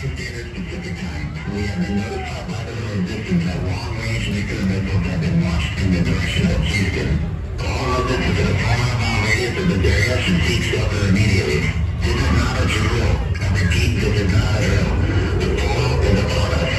Standard Pacific Time. We have been notified by the known distance that long-range nuclear missiles have been launched in the direction of Houston. All residents within a 400-mile radius of this area should seek shelter immediately. This is not a drill. I repeat, this is not a drill. The photo is upon us.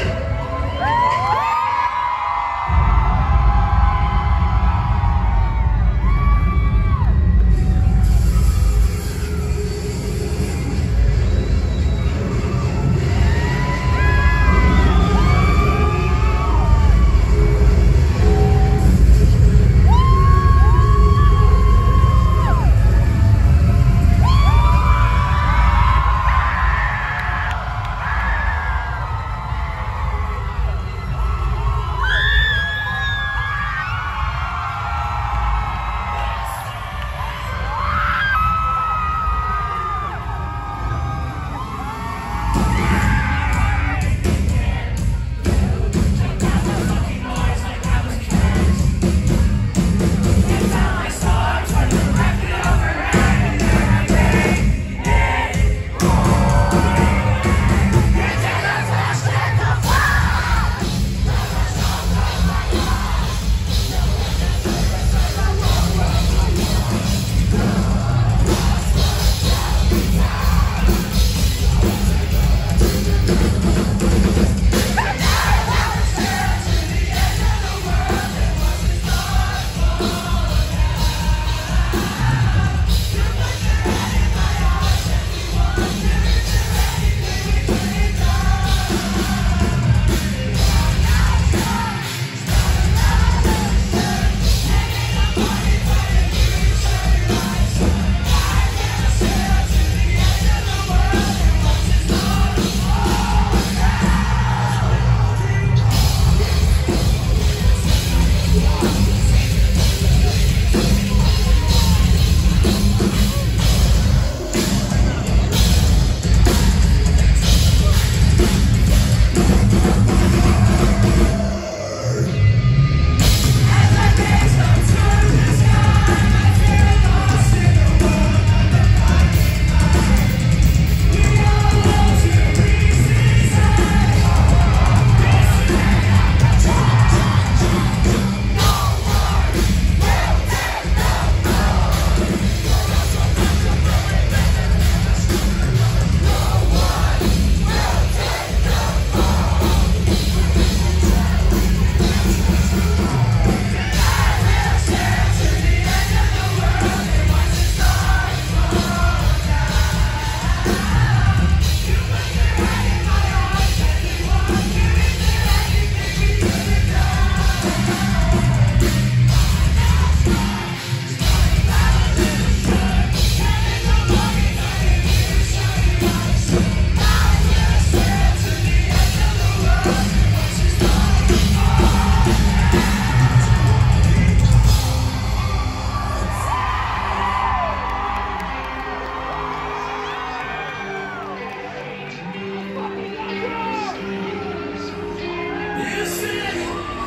This is